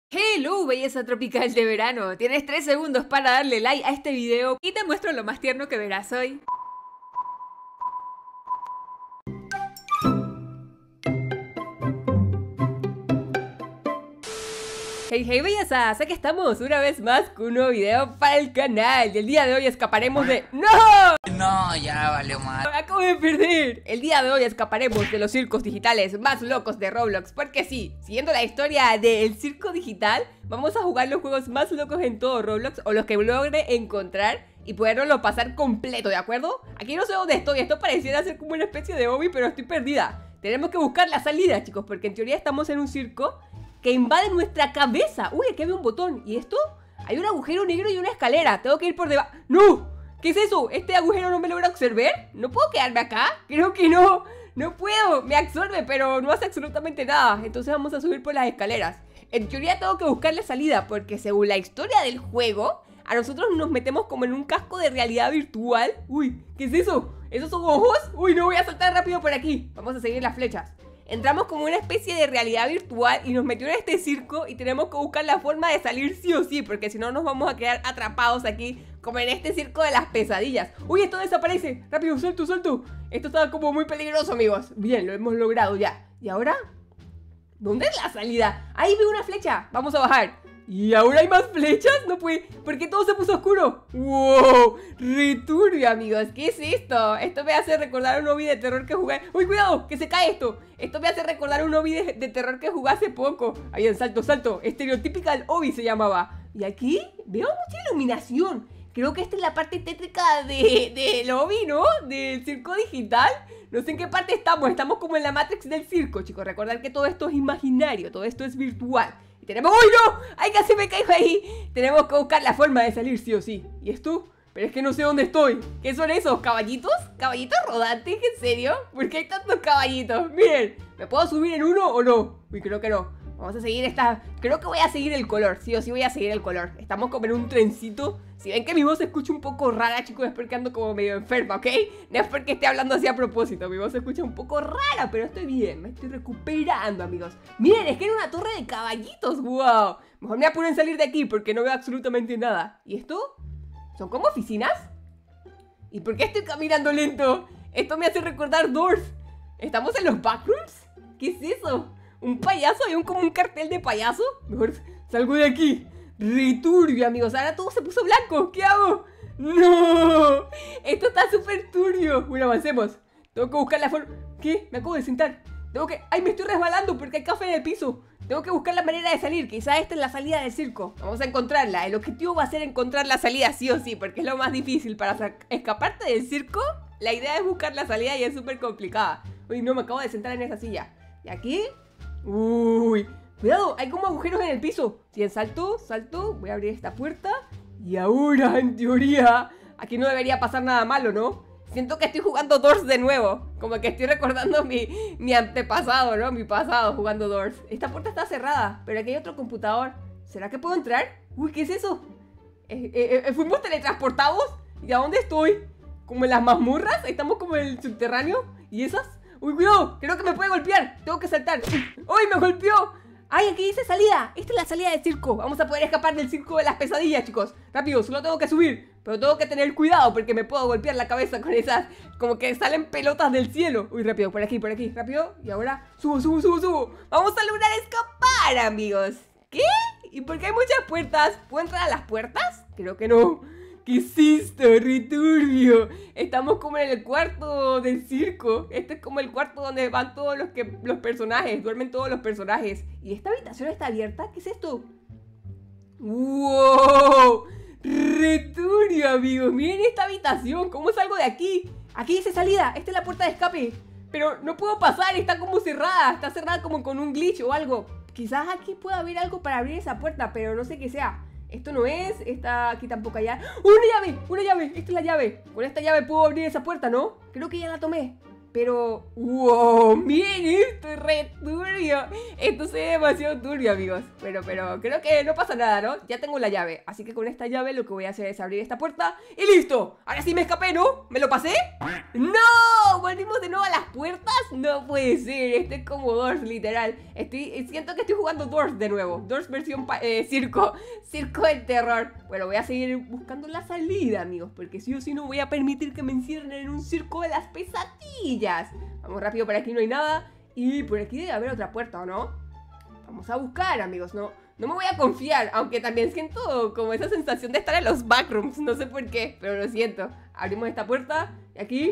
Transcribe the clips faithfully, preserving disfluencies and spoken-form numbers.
Hello, belleza tropical de verano. Tienes tres segundos para darle like a este video y te muestro lo más tierno que verás hoy. Hey, hey, bellezas, aquí estamos una vez más con un nuevo video para el canal. Y el día de hoy escaparemos de... ¡No! No, ya valió mal. Acabo de perder. El día de hoy escaparemos de los circos digitales más locos de Roblox. Porque sí, siguiendo la historia del circo digital, vamos a jugar los juegos más locos en todo Roblox, o los que logre encontrar y poderlo pasar completo, ¿de acuerdo? Aquí no sé dónde estoy, esto pareciera ser como una especie de hobby, pero estoy perdida. Tenemos que buscar la salida, chicos, porque en teoría estamos en un circo que invade nuestra cabeza. Uy, aquí hay un botón. ¿Y esto? Hay un agujero negro y una escalera. Tengo que ir por debajo. ¡No! ¿Qué es eso? ¿Este agujero no me logra absorber? ¿No puedo quedarme acá? Creo que no. No puedo. Me absorbe, pero no hace absolutamente nada. Entonces vamos a subir por las escaleras. En teoría tengo que buscar la salida, porque según la historia del juego, a nosotros nos metemos como en un casco de realidad virtual. Uy, ¿qué es eso? ¿Esos son ojos? Uy, no, voy a saltar rápido por aquí. Vamos a seguir las flechas. Entramos como una especie de realidad virtual y nos metió en este circo y tenemos que buscar la forma de salir sí o sí, porque si no nos vamos a quedar atrapados aquí como en este circo de las pesadillas. Uy, esto desaparece. Rápido, suelto, suelto. Esto estaba como muy peligroso, amigos. Bien, lo hemos logrado ya. ¿Y ahora? ¿Dónde es la salida? Ahí veo una flecha. Vamos a bajar. ¿Y ahora hay más flechas? No puede... ¿Por qué todo se puso oscuro? ¡Wow! ¡Returbio, amigos! ¿Qué es esto? Esto me hace recordar un obby de terror que jugué... ¡Uy, cuidado! ¡Que se cae esto! Esto me hace recordar un obby de, de terror que jugué hace poco. Ahí en salto, salto. Estereotypical obby se llamaba. Y aquí veo mucha iluminación. Creo que esta es la parte tétrica de, del obby, ¿no? Del circo digital. No sé en qué parte estamos. Estamos como en la Matrix del circo, chicos. Recordad que todo esto es imaginario. Todo esto es virtual. Tenemos... ¡Uy, no! ¡Ay, casi me caigo ahí! Tenemos que buscar la forma de salir sí o sí. ¿Y esto? Pero es que no sé dónde estoy. ¿Qué son esos? ¿Caballitos? ¿Caballitos rodantes? ¿En serio? ¿Por qué hay tantos caballitos? Miren, ¿me puedo subir en uno o no? Uy, creo que no. Vamos a seguir esta... Creo que voy a seguir el color. Sí o sí voy a seguir el color. Estamos como en un trencito. Si ven que mi voz se escucha un poco rara, chicos, es porque ando como medio enferma, ¿ok? No es porque esté hablando así a propósito. Mi voz se escucha un poco rara, pero estoy bien. Me estoy recuperando, amigos. Miren, es que era una torre de caballitos. ¡Wow! Mejor me apuro en salir de aquí porque no veo absolutamente nada. ¿Y esto? ¿Son como oficinas? ¿Y por qué estoy caminando lento? Esto me hace recordar Doors. ¿Estamos en los backrooms? ¿Qué es eso? ¿Un payaso? ¿Hay un, como un cartel de payaso? Mejor salgo de aquí. Returbio, amigos. Ahora todo se puso blanco. ¿Qué hago? ¡No! Esto está súper turbio. Bueno, avancemos. Tengo que buscar la forma... ¿Qué? Me acabo de sentar. Tengo que... ¡Ay, me estoy resbalando porque hay café en el piso! Tengo que buscar la manera de salir. Quizá esta es la salida del circo. Vamos a encontrarla. El objetivo va a ser encontrar la salida sí o sí, porque es lo más difícil. Para escaparte del circo, la idea es buscar la salida y es súper complicada. Uy, no, me acabo de sentar en esa silla. ¿Y aquí? Uy, cuidado, hay como agujeros en el piso. Si en salto, salto, voy a abrir esta puerta. Y ahora, en teoría, aquí no debería pasar nada malo, ¿no? Siento que estoy jugando Doors de nuevo. Como que estoy recordando mi, mi antepasado, ¿no? Mi pasado jugando Doors. Esta puerta está cerrada, pero aquí hay otro computador. ¿Será que puedo entrar? Uy, ¿qué es eso? Eh, eh, eh, ¿Fuimos teletransportados? ¿Y a dónde estoy? ¿Como en las mazmorras? ¿Estamos como en el subterráneo? ¿Y esas? ¡Uy, cuidado! Creo que me puede golpear. Tengo que saltar. ¡Uy, me golpeó! ¡Ay, aquí dice salida! Esta es la salida del circo. Vamos a poder escapar del circo de las pesadillas, chicos. Rápido, solo tengo que subir. Pero tengo que tener cuidado porque me puedo golpear la cabeza con esas... Como que salen pelotas del cielo. Uy, rápido, por aquí, por aquí, rápido. Y ahora, subo, subo, subo, subo. Vamos a lograr escapar, amigos. ¿Qué? ¿Y por qué hay muchas puertas? ¿Puedo entrar a las puertas? Creo que no. ¿Qué es esto? ¡Returbio! Estamos como en el cuarto del circo. Este es como el cuarto donde van todos los, que, los personajes. Duermen todos los personajes. ¿Y esta habitación está abierta? ¿Qué es esto? ¡Wow! ¡Returbio, amigos! Miren esta habitación. ¿Cómo salgo de aquí? Aquí dice salida. Esta es la puerta de escape. Pero no puedo pasar. Está como cerrada. Está cerrada como con un glitch o algo. Quizás aquí pueda haber algo para abrir esa puerta, pero no sé qué sea. Esto no es, esta aquí tampoco hay. ¡Una llave! ¡Una llave! Esta es la llave. Con esta llave puedo abrir esa puerta, ¿no? Creo que ya la tomé. Pero, wow, miren esto, es re turbio. Esto se ve demasiado turbio, amigos. Pero, pero, creo que no pasa nada, ¿no? Ya tengo la llave, así que con esta llave lo que voy a hacer es abrir esta puerta y listo. Ahora sí me escapé, ¿no? ¿Me lo pasé? ¡No! ¿Volvimos de nuevo a las puertas? No puede ser, esto es como Doors, literal. Estoy, siento que estoy jugando Doors de nuevo. Doors versión eh, circo, circo del terror. Bueno, voy a seguir buscando la salida, amigos, porque sí o sí no voy a permitir que me encierren en un circo de las pesadillas. Vamos rápido, por aquí no hay nada. Y por aquí debe haber otra puerta, ¿o no? Vamos a buscar, amigos, no, no me voy a confiar. Aunque también siento como esa sensación de estar en los backrooms. No sé por qué, pero lo siento. Abrimos esta puerta y aquí...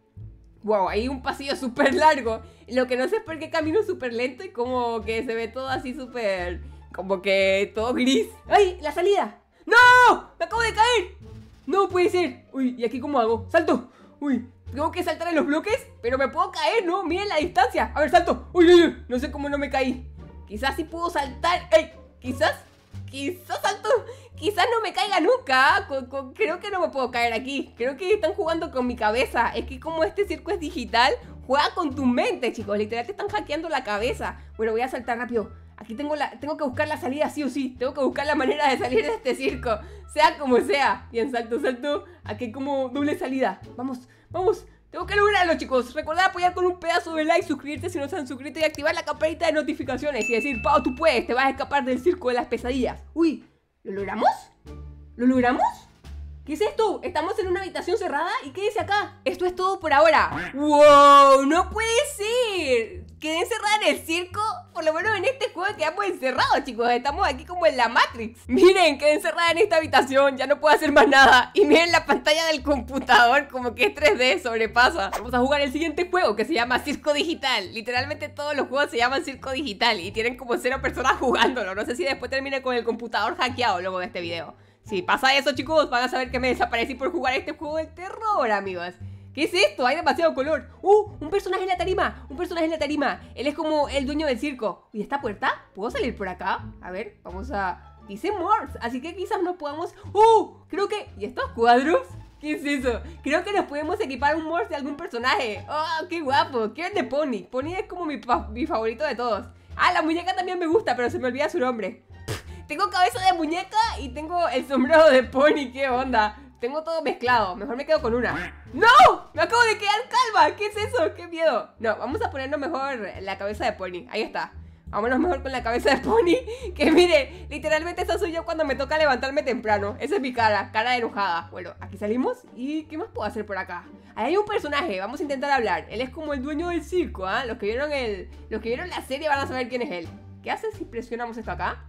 Wow, hay un pasillo súper largo. Lo que no sé es por qué camino súper lento y como que se ve todo así súper... Como que todo gris. ¡Ay! ¡La salida! ¡No! ¡Me acabo de caer! ¡No puede ser! Uy, ¿y aquí cómo hago? ¡Salto! Uy, tengo que saltar en los bloques, pero me puedo caer, ¿no? Miren la distancia. A ver, salto. Uy, uy, uy. No sé cómo no me caí. Quizás sí puedo saltar. ¡Ey! Quizás, quizás salto. Quizás no me caiga nunca. Con, con, creo que no me puedo caer aquí. Creo que están jugando con mi cabeza. Es que como este circo es digital, juega con tu mente, chicos. Literal te están hackeando la cabeza. Bueno, voy a saltar rápido. Aquí tengo, la, tengo que buscar la salida sí o sí. Tengo que buscar la manera de salir de este circo. Sea como sea. Bien, salto, salto. Aquí hay como doble salida. Vamos, vamos. Tengo que lograrlo, chicos. Recordad apoyar con un pedazo de like, suscribirte si no se han suscrito y activar la campanita de notificaciones. Y decir, Pau, tú puedes, te vas a escapar del circo de las pesadillas. Uy, ¿lo logramos? ¿Lo logramos? ¿Qué es esto? Estamos en una habitación cerrada. ¿Y qué dice acá? Esto es todo por ahora. ¡Wow! ¡No puede ser! Quedé encerrada en el circo. Por lo menos en este juego quedamos encerrados, chicos. Estamos aquí como en la Matrix. Miren, quedé encerrada en esta habitación. Ya no puedo hacer más nada. Y miren la pantalla del computador, como que es tres D, sobrepasa. Vamos a jugar el siguiente juego que se llama Circo Digital. Literalmente todos los juegos se llaman Circo Digital y tienen como cero personas jugándolo. No sé si después termine con el computador hackeado luego de este video. Si pasa eso, chicos, van a saber que me desaparecí por jugar este juego del terror, amigos. ¿Qué es esto? Hay demasiado color. ¡Uh! Un personaje en la tarima. Un personaje en la tarima. Él es como el dueño del circo. ¿Y esta puerta? ¿Puedo salir por acá? A ver, vamos a... Dice Morse, así que quizás nos podamos... ¡Uh! Creo que... ¿Y estos cuadros? ¿Qué es eso? Creo que nos podemos equipar un Morse de algún personaje. ¡Oh, qué guapo! Quiero el de Pony. Pony es como mi, mi favorito de todos. Ah, la muñeca también me gusta, pero se me olvida su nombre. Tengo cabeza de muñeca y tengo el sombrero de Pony. ¿Qué onda? Tengo todo mezclado. Mejor me quedo con una. ¡No! ¡Me acabo de quedar calva! ¿Qué es eso? ¡Qué miedo! No, vamos a ponernos mejor la cabeza de Pony. Ahí está. Vámonos mejor con la cabeza de Pony. Que mire, literalmente esa soy yo cuando me toca levantarme temprano. Esa es mi cara, cara de enojada. Bueno, aquí salimos. ¿Y qué más puedo hacer por acá? Ahí hay un personaje, vamos a intentar hablar. Él es como el dueño del circo, ¿ah? ¿eh? Los que vieron el, los que vieron la serie van a saber quién es él. ¿Qué hace si presionamos esto acá?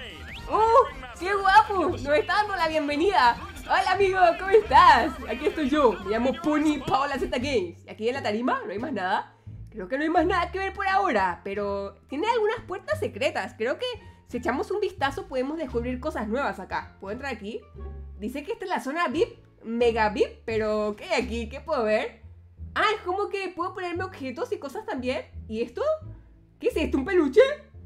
¡Oh! ¡Qué guapo! Nos está dando la bienvenida. Hola, amigo, ¿cómo estás? Aquí estoy yo, me llamo Pony Paola Z Games. ¿Y aquí en la tarima no hay más nada? Creo que no hay más nada que ver por ahora, pero tiene algunas puertas secretas. Creo que si echamos un vistazo podemos descubrir cosas nuevas acá. ¿Puedo entrar aquí? Dice que esta es la zona V I P, Mega V I P, pero ¿qué hay aquí? ¿Qué puedo ver? Ah, es como que puedo ponerme objetos y cosas también. ¿Y esto? ¿Qué es esto? ¿Un peluche?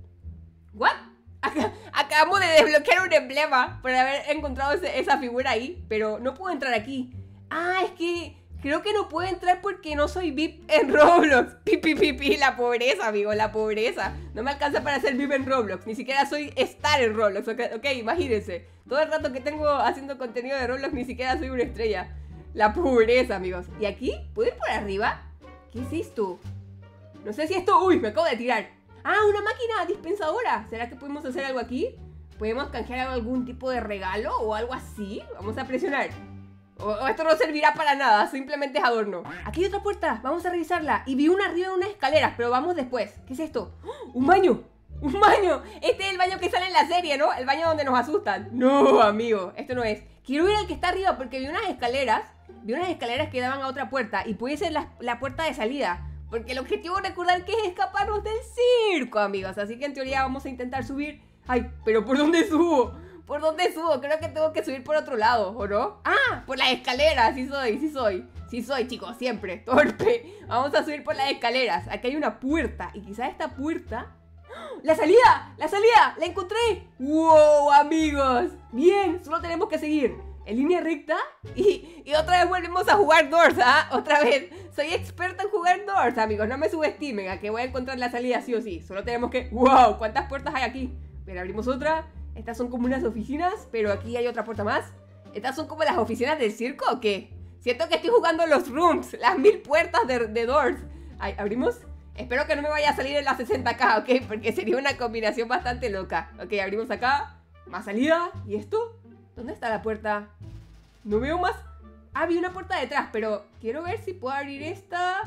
¿What? Acá, acabamos de desbloquear un emblema por haber encontrado ese, esa figura ahí, pero no puedo entrar aquí. Ah, es que creo que no puedo entrar porque no soy V I P en Roblox. Pi, pi, pi, pi, la pobreza, amigo, la pobreza. No me alcanza para ser V I P en Roblox, ni siquiera soy star en Roblox, ok, okay, imagínense. Todo el rato que tengo haciendo contenido de Roblox ni siquiera soy una estrella. La pobreza, amigos. ¿Y aquí? ¿Puedo ir por arriba? ¿Qué es esto? No sé si esto... Uy, me acabo de tirar. Ah, una máquina dispensadora. ¿Será que podemos hacer algo aquí? ¿Podemos canjear algún tipo de regalo o algo así? Vamos a presionar. O, o esto no servirá para nada, simplemente es adorno. Aquí hay otra puerta, vamos a revisarla. Y vi una arriba de unas escaleras, pero vamos después. ¿Qué es esto? ¡Oh! ¡Un baño! ¡Un baño! Este es el baño que sale en la serie, ¿no? El baño donde nos asustan. No, amigo, esto no es. Quiero ir al que está arriba porque vi unas escaleras. Vi unas escaleras que daban a otra puerta. Y puede ser la, la puerta de salida. Porque el objetivo es recordar que es escaparnos del circo, amigos. Así que en teoría vamos a intentar subir. Ay, pero ¿por dónde subo? ¿Por dónde subo? Creo que tengo que subir por otro lado, ¿o no? ¡Ah! Por las escaleras, sí soy, sí soy. Sí soy, chicos, siempre, torpe. Vamos a subir por las escaleras. Aquí hay una puerta. Y quizás esta puerta... ¡La salida! ¡La salida! ¡La encontré! ¡Wow, amigos! Bien, solo tenemos que seguir. en línea recta y, y otra vez volvemos a jugar Doors, ¿ah? Otra vez. Soy experta en jugar Doors, amigos. No me subestimen, a que voy a encontrar la salida sí o sí. Solo tenemos que... ¡Wow! ¿Cuántas puertas hay aquí? Mira, abrimos otra. Estas son como unas oficinas, pero aquí hay otra puerta más. ¿Estas son como las oficinas del circo o qué? Siento que estoy jugando los rooms, las mil puertas de, de Doors. Ay, ¿abrimos? Espero que no me vaya a salir en la sesenta K, ¿ok? Porque sería una combinación bastante loca. Ok, abrimos acá. Más salida. ¿Y esto? ¿Dónde está la puerta? No veo más. Ah, vi una puerta detrás, pero quiero ver si puedo abrir esta.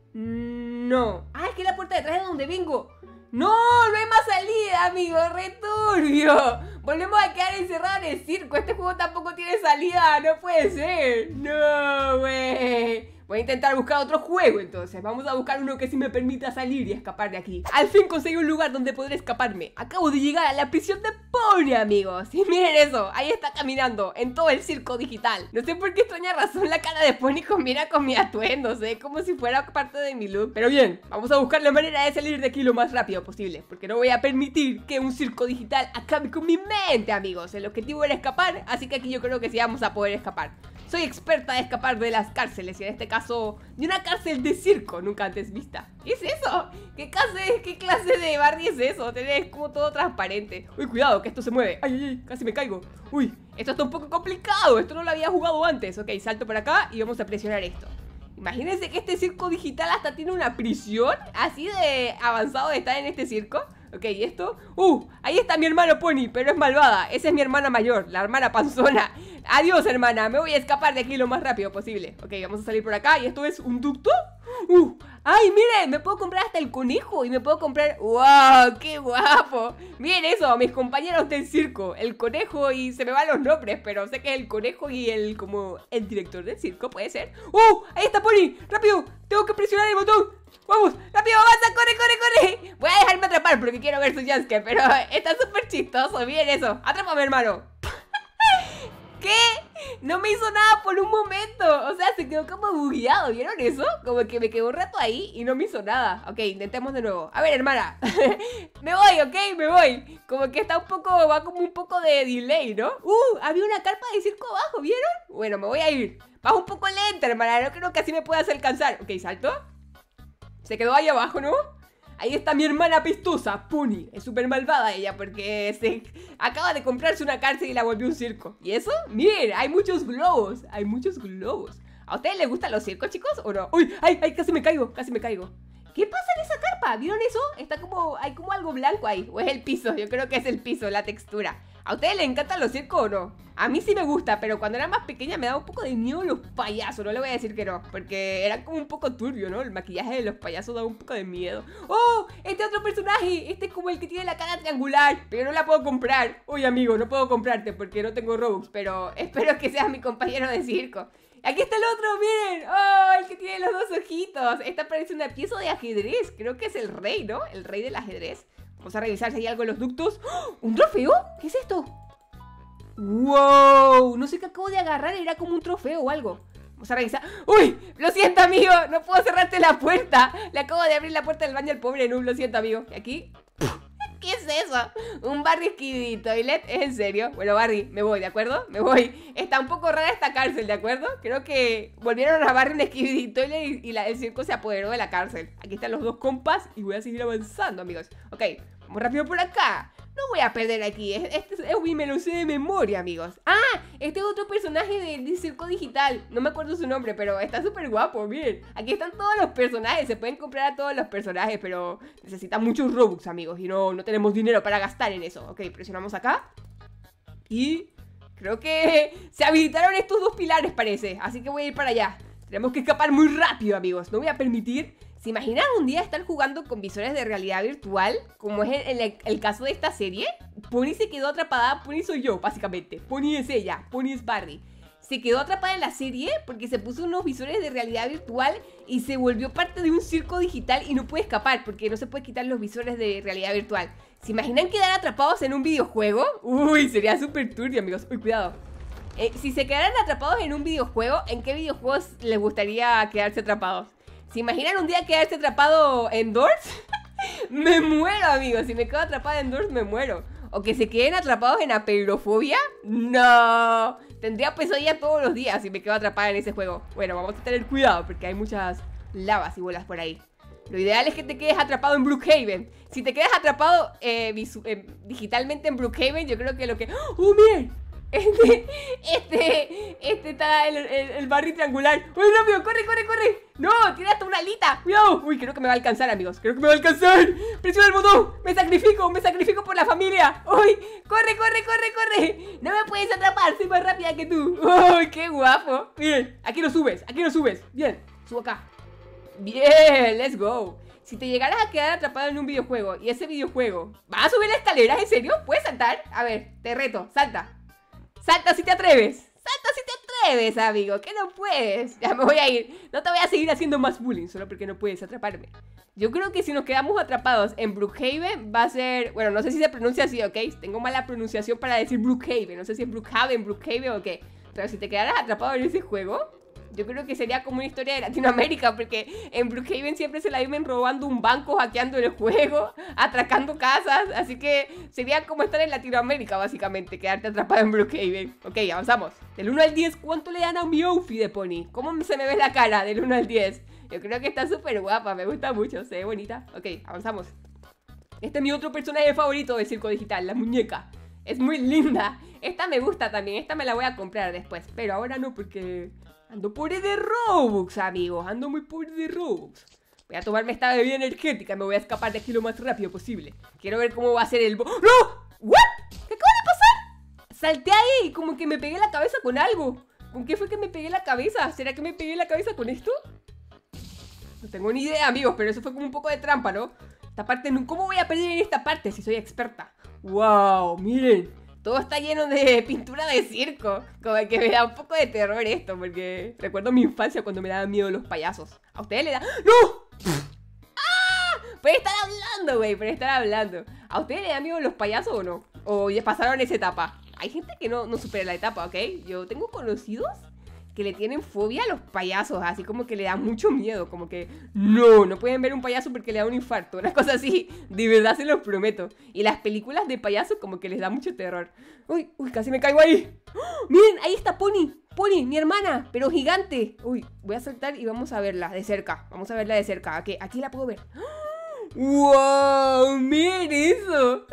No. Ah, es que la puerta detrás es donde vengo. ¡No! ¡No hay más salida, amigo! ¡Re turbio! Volvemos a quedar encerrados en el circo. Este juego tampoco tiene salida. ¡No puede ser! ¡No, güey! Voy a intentar buscar otro juego entonces. Vamos a buscar uno que sí me permita salir y escapar de aquí. Al fin conseguí un lugar donde poder escaparme. Acabo de llegar a la prisión de Pony, amigos. Y miren eso, ahí está caminando en todo el circo digital. No sé por qué extraña razón la cara de Pony combina con mi atuendo, ¿eh? Como si fuera parte de mi look. Pero bien, vamos a buscar la manera de salir de aquí lo más rápido posible, porque no voy a permitir que un circo digital acabe con mi mente, amigos. El objetivo era escapar, así que aquí yo creo que sí vamos a poder escapar. Soy experta en escapar de las cárceles y en este caso de una cárcel de circo nunca antes vista. ¿Qué es eso? ¿Qué clase, qué clase de Barney es eso? Tenés como todo transparente. Uy, cuidado que esto se mueve. Ay, ay, ay, casi me caigo. Uy, esto está un poco complicado. Esto no lo había jugado antes. Ok, salto por acá y vamos a presionar esto. Imagínense que este circo digital hasta tiene una prisión. Así de avanzado de estar en este circo. Ok, ¿y esto? ¡Uh! Ahí está mi hermano Pony, pero es malvada. Esa es mi hermana mayor, la hermana panzona. Adiós, hermana, me voy a escapar de aquí lo más rápido posible. Ok, vamos a salir por acá. ¿Y esto es un ducto? ¡Uh! ¡Ay, miren! Me puedo comprar hasta el conejo y me puedo comprar... ¡Wow! ¡Qué guapo! Miren eso, mis compañeros del circo. El conejo y se me van los nombres, pero sé que es el conejo y el... como... el director del circo, ¿puede ser? ¡Uh! ¡Ahí está Pony! ¡Rápido! Tengo que presionar el botón. ¡Vamos! ¡Rápido! ¡Avanza! ¡Corre, corre, corre! Voy a dejarme atrapar porque quiero ver su jumpscare, pero está súper chistoso. Miren eso. Atrápame, hermano. ¿Qué? No me hizo nada por un momento. O sea, se quedó como bugueado. ¿Vieron eso? Como que me quedó un rato ahí y no me hizo nada. Ok, intentemos de nuevo. A ver, hermana. Me voy, ok, me voy. Como que está un poco, va como un poco de delay, ¿no? Uh, había una carpa de circo abajo, ¿vieron? Bueno, me voy a ir. Vas un poco lenta, hermana. No creo que así me puedas alcanzar. Ok, salto. Se quedó ahí abajo, ¿no? Ahí está mi hermana pistosa, Pony. Es súper malvada ella porque se acaba de comprarse una cárcel y la volvió un circo. ¿Y eso? Miren, hay muchos globos. Hay muchos globos. ¿A ustedes les gustan los circos, chicos? ¿O no? ¡Uy! ¡Ay! ¡Ay! Casi me caigo. Casi me caigo. ¿Qué pasa en esa carpa? ¿Vieron eso? Está como... hay como algo blanco ahí. ¿O es el piso? Yo creo que es el piso, la textura. ¿A ustedes les encantan los circos o no? A mí sí me gusta, pero cuando era más pequeña me daba un poco de miedo los payasos. No le voy a decir que no, porque era como un poco turbio, ¿no? El maquillaje de los payasos daba un poco de miedo. ¡Oh! Este otro personaje. Este es como el que tiene la cara triangular, pero no la puedo comprar. Uy, amigo, no puedo comprarte porque no tengo Robux, pero espero que seas mi compañero de circo. Aquí está el otro, miren. ¡Oh! El que tiene los dos ojitos. Esta parece una pieza de ajedrez. Creo que es el rey, ¿no? El rey del ajedrez. Vamos a revisar si hay algo en los ductos. ¡Oh! ¿Un trofeo? ¿Qué es esto? ¡Wow! No sé qué acabo de agarrar. Era como un trofeo o algo. Vamos a revisar. ¡Uy! Lo siento, amigo. No puedo cerrarte la puerta. Le acabo de abrir la puerta del baño al pobre Noob. Lo siento, amigo. ¿Y aquí? ¿Qué es eso? ¿Un Barry Skibidi Toilet? ¿Es en serio? Bueno, Barry, me voy, ¿de acuerdo? Me voy. Está un poco rara esta cárcel, ¿de acuerdo? Creo que volvieron a Barry un Skibidi Toilet y, y la, el circo se apoderó de la cárcel. Aquí están los dos compas y voy a seguir avanzando, amigos. Ok, vamos rápido por acá. No voy a perder aquí. Este es Uy, me lo sé de memoria, amigos. Ah, este es otro personaje del de circo digital. No me acuerdo su nombre, pero está súper guapo. Miren, aquí están todos los personajes. Se pueden comprar a todos los personajes, pero necesitan muchos Robux, amigos. Y no, no tenemos dinero para gastar en eso. Ok, presionamos acá. Y creo que se habilitaron estos dos pilares, parece. Así que voy a ir para allá. Tenemos que escapar muy rápido, amigos. No voy a permitir... ¿Se imaginan un día estar jugando con visores de realidad virtual? Como es el, el, el caso de esta serie. Pony se quedó atrapada. Pony soy yo, básicamente. Pony es ella. Pony es Barry. Se quedó atrapada en la serie porque se puso unos visores de realidad virtual y se volvió parte de un circo digital y no puede escapar porque no se puede quitar los visores de realidad virtual. ¿Se imaginan quedar atrapados en un videojuego? Uy, sería súper turbio, amigos. Uy, cuidado. Eh, si se quedaran atrapados en un videojuego, ¿en qué videojuegos les gustaría quedarse atrapados? ¿Se imaginan un día quedarse atrapado en Doors? Me muero, amigos. Si me quedo atrapada en Doors, me muero. o que se queden atrapados en apeirofobia. No, tendría pesadilla todos los días si me quedo atrapada en ese juego. Bueno, vamos a tener cuidado porque hay muchas lavas y bolas por ahí. Lo ideal es que te quedes atrapado en Brookhaven. Si te quedas atrapado eh, eh, digitalmente en Brookhaven, yo creo que lo que... ¡Oh, miren! Este, este, este está el, el, el barril triangular. ¡Uy, rápido! ¡Corre, corre, corre! ¡No! ¡Tiene hasta una alita! ¡Cuidado! Uy, creo que me va a alcanzar, amigos. Creo que me va a alcanzar. ¡Presiona el botón! ¡Me sacrifico! ¡Me sacrifico por la familia! ¡Uy! ¡Corre, corre, corre, corre! ¡No me puedes atrapar! ¡Soy más rápida que tú! ¡Uy, qué guapo! Bien, aquí lo subes, aquí lo subes. Bien, subo acá. Bien, let's go. Si te llegaras a quedar atrapado en un videojuego y ese videojuego... ¿Vas a subir la escalera? ¿En serio? ¿Puedes saltar? A ver, te reto, salta. Salta si te atreves. Salta si te atreves, amigo. Que no puedes. Ya me voy a ir. No te voy a seguir haciendo más bullying solo porque no puedes atraparme. Yo creo que si nos quedamos atrapados en Brookhaven va a ser... Bueno, no sé si se pronuncia así, ¿ok? Tengo mala pronunciación para decir Brookhaven. No sé si es Brookhaven, Brookhaven o qué. Pero si te quedaras atrapado en ese juego... Yo creo que sería como una historia de Latinoamérica, porque en Brookhaven siempre se la viven robando un banco, hackeando el juego, atracando casas, así que sería como estar en Latinoamérica básicamente, quedarte atrapado en Brookhaven. Ok, avanzamos. Del uno al diez, ¿cuánto le dan a mi outfit de pony? ¿Cómo se me ve la cara del uno al diez? Yo creo que está súper guapa, me gusta mucho, se ve bonita. Ok, avanzamos. Este es mi otro personaje favorito de Circo Digital, la muñeca. Es muy linda. Esta me gusta también, esta me la voy a comprar después, pero ahora no porque... Ando pobre de Robux, amigos. Ando muy pobre de Robux. Voy a tomarme esta bebida energética y me voy a escapar de aquí lo más rápido posible. Quiero ver cómo va a ser el... ¡No! ¿What? ¿Qué acaba de pasar? Salté ahí y como que me pegué la cabeza con algo. ¿Con qué fue que me pegué la cabeza? ¿Será que me pegué la cabeza con esto? No tengo ni idea, amigos, pero eso fue como un poco de trampa, ¿no? Esta parte... ¿Cómo voy a perder en esta parte si soy experta? ¡Wow! Miren. Todo está lleno de pintura de circo. Como que me da un poco de terror esto, porque recuerdo mi infancia cuando me daban miedo los payasos. ¿A ustedes les da...? ¡No! ¡Ah! Puede estar hablando, güey, puede estar hablando. ¿A ustedes les da miedo los payasos o no? ¿O ya pasaron esa etapa? Hay gente que no, no supera la etapa, ¿ok? Yo tengo conocidos que le tienen fobia a los payasos, así como que le da mucho miedo, como que no, no pueden ver un payaso porque le da un infarto, una cosa así, de verdad se los prometo. Y las películas de payasos como que les da mucho terror. Uy, uy, casi me caigo ahí. ¡Oh! Miren, ahí está Pony, Pony, mi hermana, pero gigante. Uy, voy a saltar y vamos a verla de cerca, vamos a verla de cerca, aquí, aquí la puedo ver. ¡Wow! ¡Miren eso!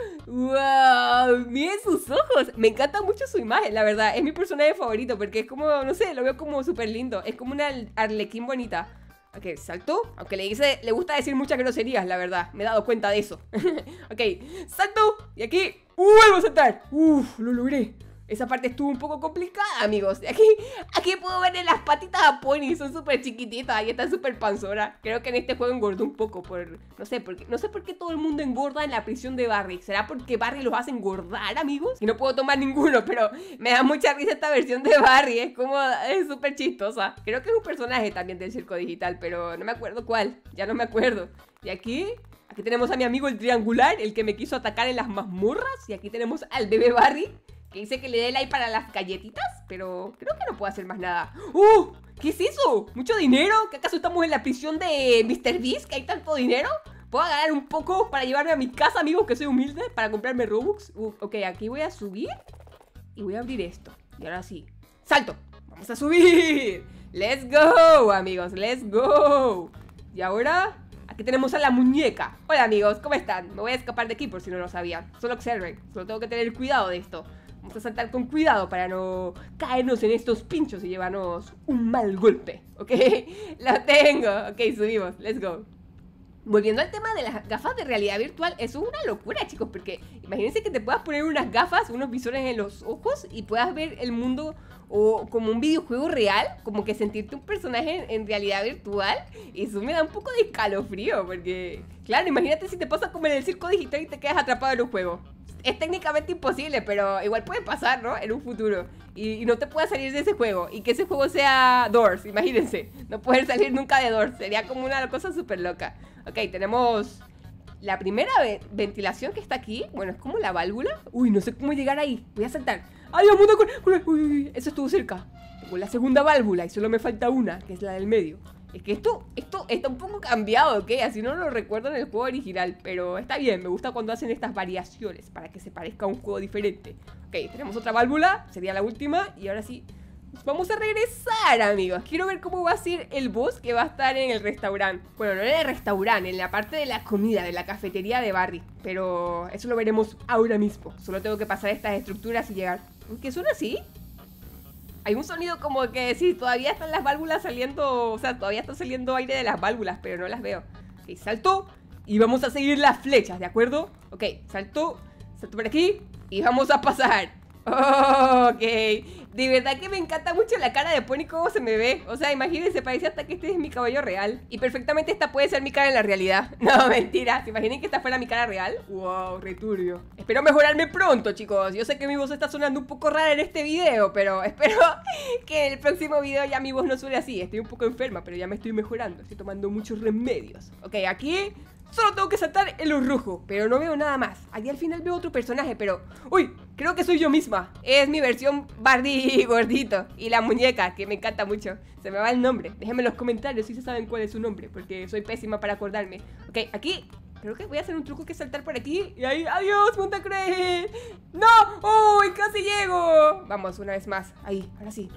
¡Wow! ¡Miren sus ojos! Me encanta mucho su imagen, la verdad. Es mi personaje favorito porque es como, no sé, lo veo como súper lindo. Es como una arlequín bonita. Ok, saltó. Aunque le, dice, le gusta decir muchas groserías, la verdad. Me he dado cuenta de eso. Ok, salto. Y aquí vuelvo a saltar. Uf, lo logré. Esa parte estuvo un poco complicada, amigos. Aquí, aquí puedo ver las patitas a Pony. Son súper chiquititas y están súper panzonas. Creo que en este juego engordó un poco por... No sé, por qué, no sé por qué todo el mundo engorda en la prisión de Barry. ¿Será porque Barry los hace engordar, amigos? Y no puedo tomar ninguno, pero me da mucha risa esta versión de Barry. Es como... Es súper chistosa. Creo que es un personaje también del Circo Digital, pero no me acuerdo cuál. Ya no me acuerdo. Y aquí... Aquí tenemos a mi amigo el triangular, el que me quiso atacar en las mazmorras. Y aquí tenemos al bebé Barry, que dice que le dé like para las galletitas, pero creo que no puedo hacer más nada. ¡Uh! ¿Qué es eso? ¿Mucho dinero? ¿Que acaso estamos en la prisión de mister Beast? ¿Que hay tanto dinero? ¿Puedo ganar un poco para llevarme a mi casa, amigos, que soy humilde? Para comprarme Robux. Uh, ok, aquí voy a subir y voy a abrir esto. Y ahora sí, ¡salto! ¡Vamos a subir! ¡Let's go, amigos! ¡Let's go! Y ahora... Aquí tenemos a la muñeca. Hola, amigos, ¿cómo están? Me voy a escapar de aquí por si no lo sabían. Solo observen, solo tengo que tener cuidado de esto. Vamos a saltar con cuidado para no caernos en estos pinchos y llevarnos un mal golpe, ¿ok? Lo tengo. Ok, subimos, let's go. Volviendo al tema de las gafas de realidad virtual, eso es una locura, chicos, porque imagínense que te puedas poner unas gafas, unos visores en los ojos y puedas ver el mundo o como un videojuego real, como que sentirte un personaje en, en realidad virtual. Y eso me da un poco de escalofrío, porque, claro, imagínate si te pasa como en el Circo Digital y te quedas atrapado en un juego. Es técnicamente imposible, pero igual puede pasar, ¿no? En un futuro. Y, y no te puedas salir de ese juego. Y que ese juego sea Doors, imagínense. No poder salir nunca de Doors. Sería como una cosa súper loca. Ok, tenemos la primera ve ventilación que está aquí. Bueno, es como la válvula. Uy, no sé cómo llegar ahí. Voy a saltar. ¡Ay, Dios mío! Uy, uy, uy, eso estuvo cerca. Tengo la segunda válvula y solo me falta una, que es la del medio. Es que esto, esto está un poco cambiado, ¿ok? Así no lo recuerdo en el juego original. Pero está bien, me gusta cuando hacen estas variaciones para que se parezca a un juego diferente. Ok, tenemos otra válvula, sería la última. Y ahora sí, vamos a regresar, amigos. Quiero ver cómo va a ser el boss que va a estar en el restaurante. Bueno, no en el restaurante, en la parte de la comida, de la cafetería de Barry. Pero eso lo veremos ahora mismo. Solo tengo que pasar estas estructuras y llegar. ¿Qué suena así? Hay un sonido como que sí, todavía están las válvulas saliendo. O sea, todavía está saliendo aire de las válvulas, pero no las veo. Ok, salto y vamos a seguir las flechas, ¿de acuerdo? Ok, salto, salto por aquí y vamos a pasar. Oh, ok, de verdad que me encanta mucho la cara de Pony, cómo se me ve. O sea, imagínense, parece hasta que este es mi cabello real. Y perfectamente esta puede ser mi cara en la realidad. No, mentira, ¿se imaginen que esta fuera mi cara real? Wow, returbio. Espero mejorarme pronto, chicos. Yo sé que mi voz está sonando un poco rara en este video, pero espero que en el próximo video ya mi voz no suene así. Estoy un poco enferma, pero ya me estoy mejorando. Estoy tomando muchos remedios. Ok, aquí solo tengo que saltar el rojo, pero no veo nada más. Allí al final veo otro personaje, pero... ¡Uy! Creo que soy yo misma. Es mi versión Barney gordito. Y la muñeca, que me encanta mucho. Se me va el nombre. Déjenme en los comentarios si se saben cuál es su nombre, porque soy pésima para acordarme. Ok, aquí... Creo que voy a hacer un truco que es saltar por aquí. Y ahí... ¡Adiós, Monta Cruz! ¡No! ¡Uy! ¡Casi llego! Vamos, una vez más. Ahí, ahora sí.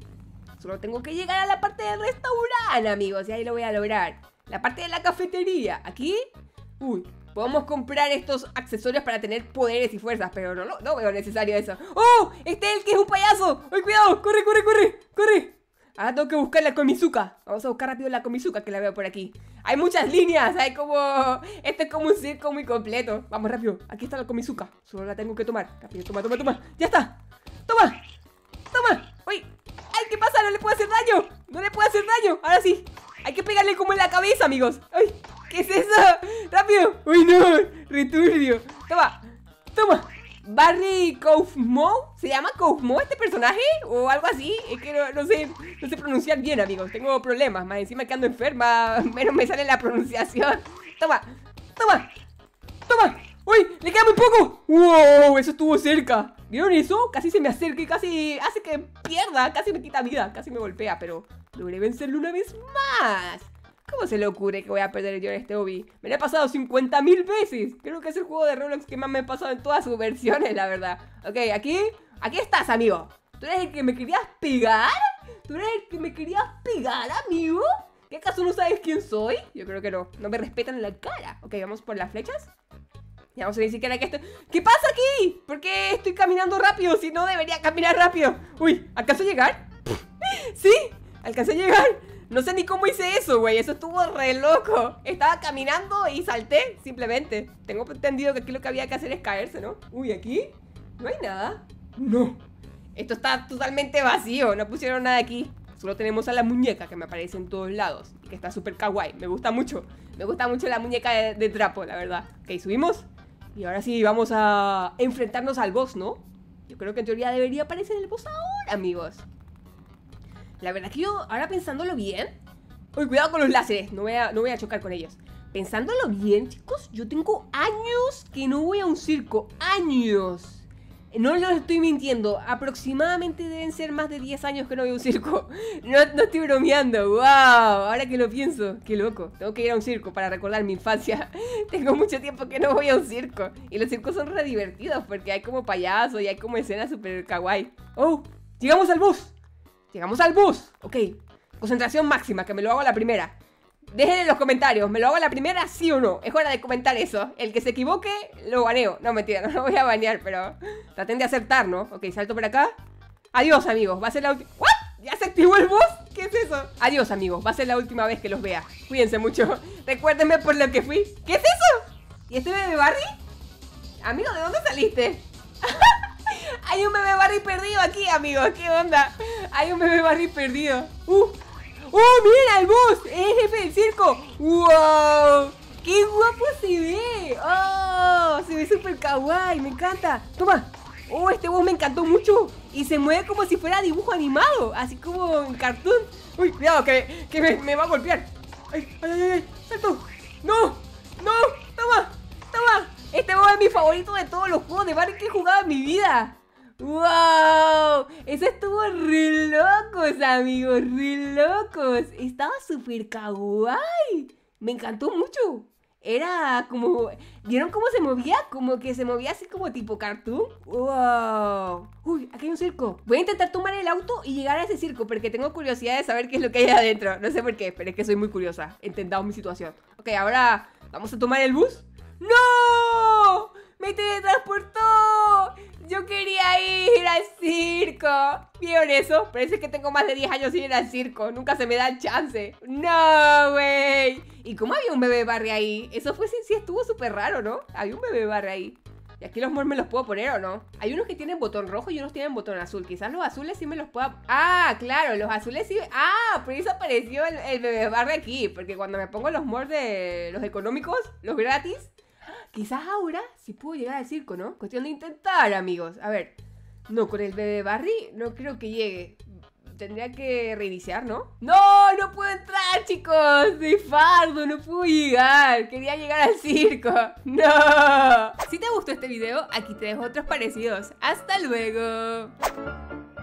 Solo tengo que llegar a la parte del restaurante, amigos. Y ahí lo voy a lograr. La parte de la cafetería. Aquí. Uy, podemos comprar estos accesorios para tener poderes y fuerzas, pero no, no, no veo necesario eso. ¡Oh! Este es el que es un payaso. ¡Ay, cuidado! ¡Corre, corre, corre! ¡Corre! Ahora tengo que buscar la Komizuka. Vamos a buscar rápido la Komizuka, que la veo por aquí. Hay muchas líneas. Hay como... Esto es como un circo muy completo. Vamos rápido. Aquí está la Komizuka. Solo la tengo que tomar. Rápido, toma, toma, toma. ¡Ya está! ¡Toma! ¡Toma! ¡Uy! ¡Ay! ¿Qué pasa? No le puedo hacer daño. No le puedo hacer daño. Ahora sí. Hay que pegarle como en la cabeza, amigos. ¡Ay! ¿Qué es eso? ¡Rápido! ¡Uy, no! ¡Returbio! ¡Toma! ¡Toma! ¿Barry Kaufmo? ¿Se llama Kaufmo este personaje? ¿O algo así? Es que no, no sé no sé pronunciar bien, amigos. Tengo problemas. Más encima que ando enferma. Menos me sale la pronunciación. ¡Toma! ¡Toma! ¡Toma! ¡Uy! ¡Le queda muy poco! ¡Wow! Eso estuvo cerca. ¿Vieron eso? Casi se me acerca y casi hace que pierda. Casi me quita vida. Casi me golpea, pero... logré vencerlo una vez más. ¿Cómo se le ocurre que voy a perder yo en este hobby? Me lo he pasado cincuenta mil veces. Creo que es el juego de Roblox que más me he pasado en todas sus versiones, la verdad. Ok, aquí, aquí estás, amigo. ¿Tú eres el que me querías pegar? ¿Tú eres el que me querías pegar, amigo? ¿Qué acaso no sabes quién soy? Yo creo que no, no me respetan en la cara. Ok, vamos por las flechas. Ya vamos a ver ni siquiera que esto... ¿Qué pasa aquí? ¿Por qué estoy caminando rápido si no debería caminar rápido? Uy, ¿acaso llegar? ¿Sí? Alcancé a llegar. No sé ni cómo hice eso, güey. Eso estuvo re loco. Estaba caminando y salté, simplemente. Tengo entendido que aquí lo que había que hacer es caerse, ¿no? Uy, ¿aquí? No hay nada. No. Esto está totalmente vacío. No pusieron nada aquí. Solo tenemos a la muñeca que me aparece en todos lados. Y que está súper kawaii. Me gusta mucho. Me gusta mucho la muñeca de, de trapo, la verdad. Ok, subimos. Y ahora sí, vamos a enfrentarnos al boss, ¿no? Yo creo que en teoría debería aparecer el boss ahora, amigos. La verdad que yo, ahora pensándolo bien... Uy, cuidado con los láseres, no voy a, no voy a chocar con ellos. Pensándolo bien, chicos, yo tengo años que no voy a un circo. ¡Años! No lo estoy mintiendo, aproximadamente deben ser más de diez años que no voy a un circo. No, no estoy bromeando, wow. Ahora que lo pienso, qué loco. Tengo que ir a un circo para recordar mi infancia. Tengo mucho tiempo que no voy a un circo. Y los circos son re divertidos porque hay como payasos y hay como escenas súper kawaii. ¡Oh! ¡Llegamos al bus! Llegamos al bus, ok. Concentración máxima, que me lo hago a la primera. Dejen en los comentarios, ¿me lo hago a la primera, sí o no? Es hora de comentar eso. El que se equivoque, lo baneo. No, mentira, no lo voy a banear, pero traten de acertar, ¿no? Ok, salto por acá. Adiós, amigos, va a ser la última... ¿What? ¿Ya se activó el bus? ¿Qué es eso? Adiós, amigos, va a ser la última vez que los vea. Cuídense mucho. Recuérdenme por lo que fui. ¿Qué es eso? ¿Y este bebé Barry? Amigo, ¿de dónde saliste? Hay un bebé Barry perdido aquí, amigos. ¿Qué onda? Hay un bebé Barry perdido. ¡Uh! ¡Oh, mira el bus! ¡Es el jefe del circo! ¡Wow! ¡Qué guapo se ve! ¡Oh! Se ve súper kawaii. Me encanta. Toma. ¡Oh, este bus me encantó mucho! Y se mueve como si fuera dibujo animado. Así como en cartoon. ¡Uy, cuidado! Que, que me, me va a golpear. ¡Ay, ay, ay! ay. ¡Salto! ¡No! ¡No! ¡Toma! ¡Toma! Este bus es mi favorito de todos los juegos de Barry que he jugado en mi vida. ¡Wow! Eso estuvo re locos, amigos, re locos. Estaba súper kawaii. Me encantó mucho. Era como... ¿Vieron cómo se movía? Como que se movía así como tipo cartoon. ¡Wow! Uy, aquí hay un circo. Voy a intentar tomar el auto y llegar a ese circo porque tengo curiosidad de saber qué es lo que hay adentro. No sé por qué, pero es que soy muy curiosa. He intentado mi situación. Ok, ahora vamos a tomar el bus. ¡No! ¡Me teletransportó! Yo quería ir al circo. ¿Vieron eso? Parece que tengo más de diez años sin ir al circo. Nunca se me da el chance. ¡No, güey! ¿Y cómo había un bebé Barry ahí? Eso fue, sí, sí estuvo súper raro, ¿no? Había un bebé Barry ahí. ¿Y aquí los mors me los puedo poner o no? Hay unos que tienen botón rojo y unos tienen botón azul. Quizás los azules sí me los pueda... Ah, claro, los azules sí... Ah, por eso apareció el, el bebé Barry aquí. Porque cuando me pongo los mors de los económicos, los gratis... Quizás ahora sí puedo llegar al circo, ¿no? Cuestión de intentar, amigos. A ver. No, con el bebé Barry no creo que llegue. Tendría que reiniciar, ¿no? ¡No! ¡No puedo entrar, chicos! ¡Soy fardo! ¡No puedo llegar! Quería llegar al circo. ¡No! Si te gustó este video, aquí te dejo otros parecidos. ¡Hasta luego!